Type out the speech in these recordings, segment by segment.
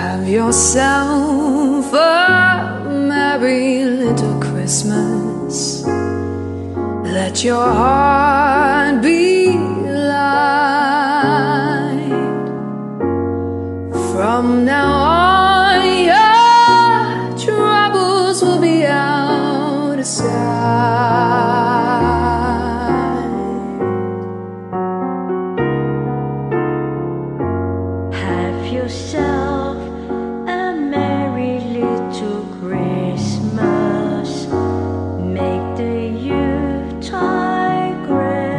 Have yourself a merry little Christmas. Let your heart be light. From now on, your troubles will be out of sight. Have yourself a merry little Christmas. Make the Yuletide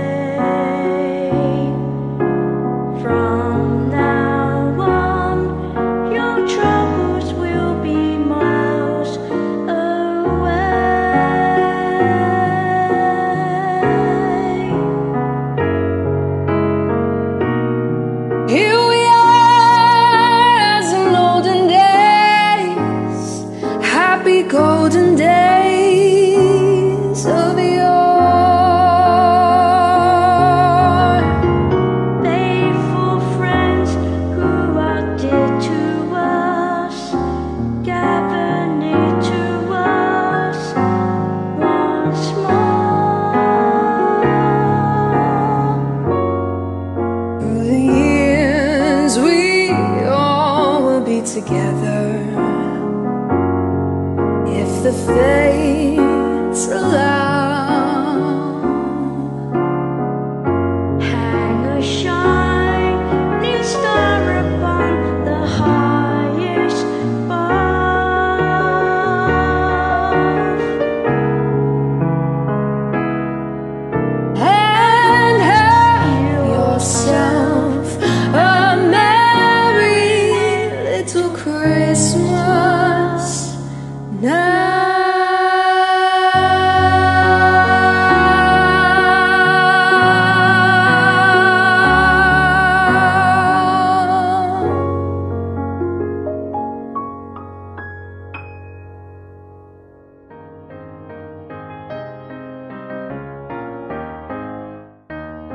gray. From now on, your troubles will be miles away. Here we are as in olden days, happy golden days of yore. Faithful friends who are dear to us, gather near to us once more. Through the years we all will be together, if the fates allow. Hang a shining star upon the highest above, And have yourself a merry little Christmas now.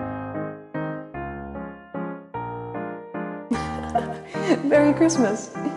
Merry Christmas.